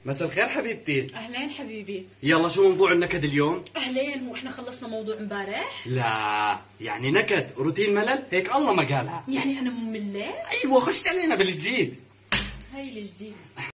مساء الخير حبيبتي. اهلين حبيبي. يلا شو موضوع النكد اليوم؟ اهلين، مو احنا خلصنا موضوع امبارح؟ لا يعني نكد روتين ملل هيك الله ما قالها. يعني انا مملة؟ ايوه خش علينا بالجديد. هاي الجديد.